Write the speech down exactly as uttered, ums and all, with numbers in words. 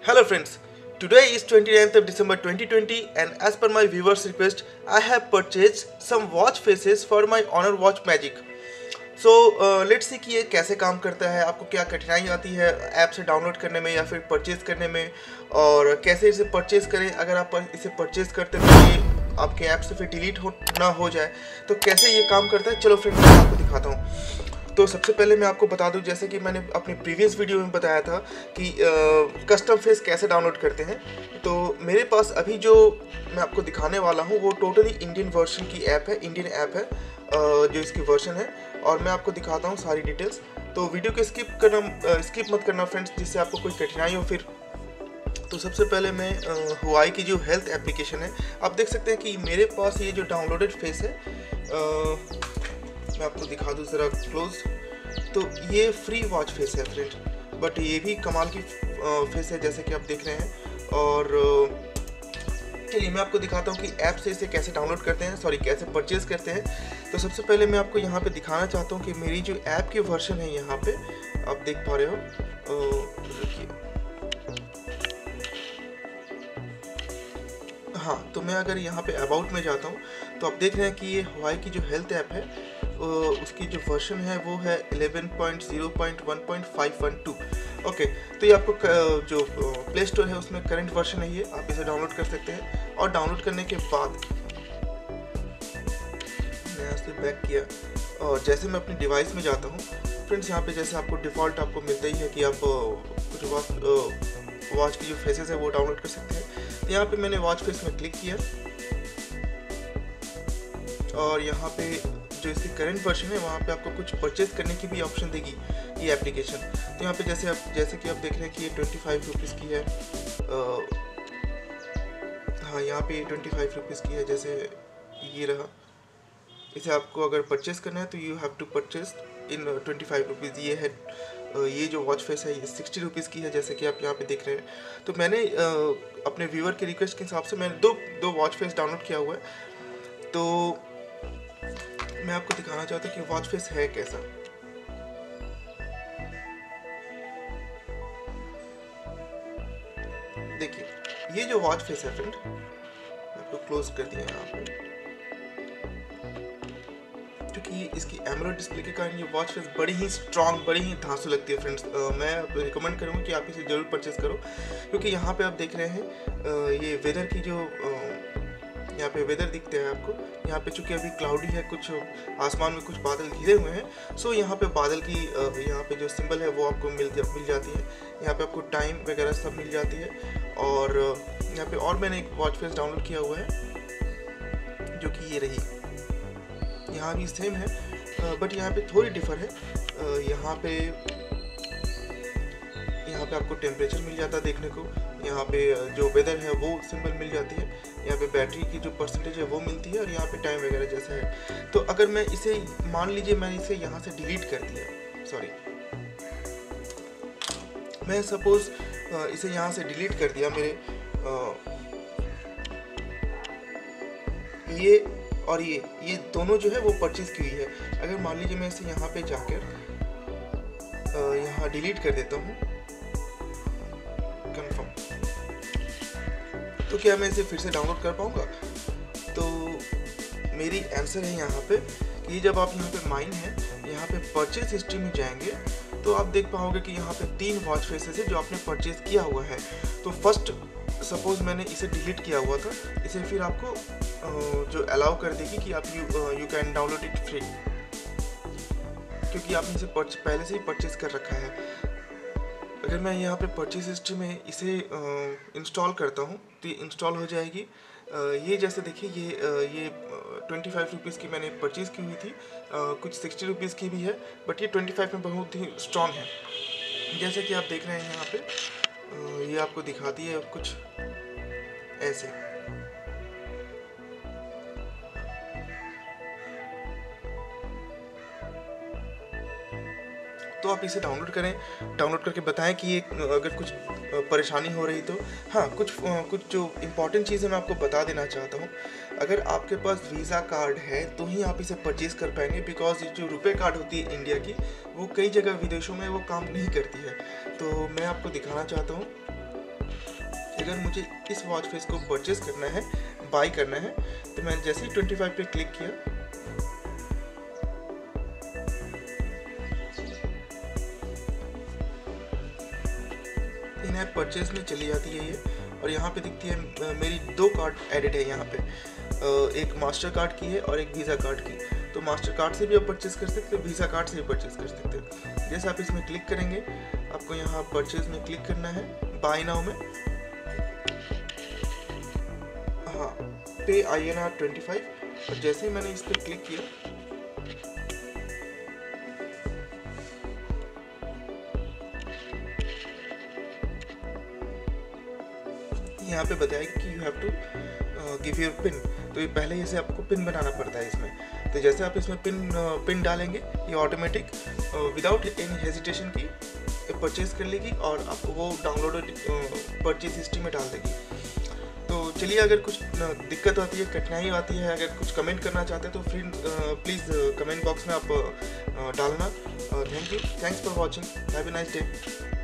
Hello friends, today is twenty-ninth of December twenty twenty and as per my viewers request, I have purchased some watch faces for my Honor Watch Magic. So let's see कि ये कैसे काम करता है, आपको क्या कठिनाई आती है ऐप से डाउनलोड करने में या फिर परचेज़ करने में, और कैसे इसे परचेज़ करें। अगर आप इसे परचेज़ करते हैं तो ये आपके ऐप से फिर डिलीट हो ना हो जाए, तो कैसे ये काम करता है चलो फ्रेंड्स मैं आपको दिखाता हूँ। तो सबसे पहले मैं आपको बता दूं, जैसे कि मैंने अपने प्रीवियस वीडियो में बताया था कि कस्टम फेस कैसे डाउनलोड करते हैं। तो मेरे पास अभी जो मैं आपको दिखाने वाला हूं वो टोटली इंडियन वर्जन की ऐप है, इंडियन ऐप है uh, जो इसकी वर्जन है, और मैं आपको दिखाता हूं सारी डिटेल्स। तो वीडियो को स्किप करना स्किप मत करना फ्रेंड्स, जिससे आपको कोई कठिनाई हो फिर। तो सबसे पहले मैं हुआई की जो हेल्थ एप्लीकेशन है, आप देख सकते हैं कि मेरे पास ये जो डाउनलोडेड फेस है, आ, मैं आपको दिखा दूँ ज़रा क्लोज। तो ये फ्री वॉच फेस है फ्रेंड, बट ये भी कमाल की फेस है जैसे कि आप देख रहे हैं। और चलिए मैं आपको दिखाता हूँ कि ऐप से इसे कैसे डाउनलोड करते हैं, सॉरी कैसे परचेज़ करते हैं। तो सबसे पहले मैं आपको यहाँ पे दिखाना चाहता हूँ कि मेरी जो ऐप की वर्जन है, यहाँ पे आप देख पा रहे हो, देखिए हाँ। तो मैं अगर यहाँ पे अबाउट में जाता हूँ तो आप देख रहे हैं कि ये हुआई की जो हेल्थ ऐप है उसकी जो वर्जन है वो है eleven point zero point one point five one two. Okay, तो ये आपको जो प्ले स्टोर है उसमें करंट वर्जन है, ये आप इसे डाउनलोड कर सकते हैं। और डाउनलोड करने के बाद मैं यहाँ से बैक किया और जैसे मैं अपनी डिवाइस में जाता हूँ फ्रेंड्स, यहाँ पे जैसे आपको डिफ़ॉल्ट आपको मिलता ही है कि आप कुछ वॉच वॉच की जो फेसेस है वो डाउनलोड कर सकते हैं। तो यहाँ पे मैंने वॉच फेस में क्लिक किया और यहाँ पे जो इसकी करंट वर्जन है वहाँ पे आपको कुछ परचेज करने की भी ऑप्शन देगी ये एप्लीकेशन। तो यहाँ पे जैसे आप जैसे कि आप देख रहे हैं कि ये ट्वेंटी फाइव रुपीज़ की है, आ, हाँ यहाँ पे ट्वेंटी फाइव रुपीज़ की है, जैसे ये रहा। इसे आपको अगर परचेज़ करना है तो you have to purchase in twenty five rupees. ये है ये जो वॉच फेस है ये सिक्सटी रुपीज़ की है, जैसे कि आप यहाँ पे देख रहे हैं। तो मैंने आ, अपने व्यूअर के रिक्वेस्ट के हिसाब से मैंने दो दो वॉच फेस डाउनलोड किया हुआ है। तो मैं आपको दिखाना चाहता हूँ कि वॉच फेस है कैसा। देखिए ये जो वॉच फेस है फ्रेंड, आपको क्लोज कर दिया यहाँ पे, क्योंकि इसकी एमोलेड डिस्प्ले के कारण ये वॉच फेस बड़ी ही स्ट्रॉन्ग, बड़ी ही धांसू लगती है फ्रेंड्स। मैं रिकमेंड करूँगा कि आप इसे ज़रूर परचेज़ करो, क्योंकि यहाँ पे आप देख रहे हैं आ, ये वेदर की जो आ, यहाँ पे वेदर दिखते हैं आपको। यहाँ पे चूँकि अभी क्लाउडी है, कुछ आसमान में कुछ बादल घिरे हुए हैं, सो यहाँ पे बादल की यहाँ पे जो सिंबल है वो आपको मिल मिल जाती है। यहाँ पे आपको टाइम वगैरह सब मिल जाती है। और यहाँ पे और मैंने एक वॉच फेस डाउनलोड किया हुआ है जो कि ये रही, यहाँ भी सेम है, बट यहाँ पे थोड़ी डिफर है। यहाँ पे यहाँ पे आपको टेम्परेचर मिल जाता है देखने को, यहाँ पे जो वेदर है वो सिंबल मिल जाती है, यहाँ पे बैटरी की जो परसेंटेज है वो मिलती है, और यहाँ पे टाइम वगैरह जैसा है। तो अगर मैं इसे मान लीजिए मैंने इसे यहाँ से डिलीट कर दिया, सॉरी मैं सपोज इसे यहाँ से डिलीट कर दिया, मेरे आ, ये और ये ये दोनों जो है वो परचेज की हुई है। अगर मान लीजिए मैं इसे यहाँ पे जाकर यहाँ डिलीट कर देता हूँ कंफर्म, तो क्या मैं इसे फिर से डाउनलोड कर पाऊँगा? तो मेरी आंसर है यहाँ पे कि जब आप यहाँ पे माइन है, यहाँ पे परचेज हिस्ट्री में जाएंगे तो आप देख पाओगे कि यहाँ पे तीन वॉच फेसेस है जो आपने परचेज किया हुआ है। तो फर्स्ट सपोज मैंने इसे डिलीट किया हुआ था, इसे फिर आपको जो अलाउ कर देगी कि आप you you can download it free, क्योंकि आपने इसे पहले से ही परचेज कर रखा है। अगर मैं यहाँ पे परचेज हिस्ट्री में इसे इंस्टॉल करता हूँ तो ये इंस्टॉल हो जाएगी। आ, ये जैसे देखिए ये आ, ये ट्वेंटी फाइव रुपीज़ की मैंने परचेज़ की हुई थी, आ, कुछ सिक्सटी रुपीज़ की भी है, बट ये ट्वेंटी फाइव में बहुत ही स्ट्रॉन्ग है। जैसे कि आप देख रहे हैं यहाँ पे आ, ये आपको दिखाती है कुछ ऐसे। तो आप इसे डाउनलोड करें, डाउनलोड करके बताएं कि ये अगर कुछ परेशानी हो रही तो। हाँ, कुछ कुछ जो इम्पोर्टेंट चीज़ें मैं आपको बता देना चाहता हूँ। अगर आपके पास वीज़ा कार्ड है तो ही आप इसे परचेज़ कर पाएंगे, बिकॉज जो रुपए कार्ड होती है इंडिया की, वो कई जगह विदेशों में वो काम नहीं करती है। तो मैं आपको दिखाना चाहता हूँ अगर मुझे इस वॉच फेस को परचेज करना है, बाई करना है, तो मैं जैसे ही ट्वेंटी फाइव पे क्लिक किया, इन ऐप परचेज में चली जाती है ये, और यहाँ पे दिखती है मेरी दो कार्ड एडिट है यहाँ पे, एक मास्टर कार्ड की है और एक वीज़ा कार्ड की। तो मास्टर कार्ड से भी आप परचेज कर सकते हो, वीज़ा कार्ड से भी परचेज कर सकते हो। जैसे आप इसमें क्लिक करेंगे, आपको यहाँ परचेज में क्लिक करना है, बाय नाउ में, हाँ, pay I N R twenty five, और जैसे ही मैंने इस पर क्लिक किया, यहाँ पे बताएगा कि you have to give your pin. तो ये पहले जैसे आपको पिन बनाना पड़ता है इसमें। तो जैसे आप इसमें पिन पिन डालेंगे, ये ऑटोमेटिक विदाउट एनी हेजिटेशन की परचेज कर लेगी और आपको वो डाउनलोडेड परचेज हिस्ट्री में डाल देगी। तो चलिए, अगर कुछ दिक्कत आती है, कठिनाई आती है, अगर कुछ कमेंट करना चाहते हैं तो फिर प्लीज़ कमेंट बॉक्स में आप डालना। Thank you, thanks for watching, have a nice day.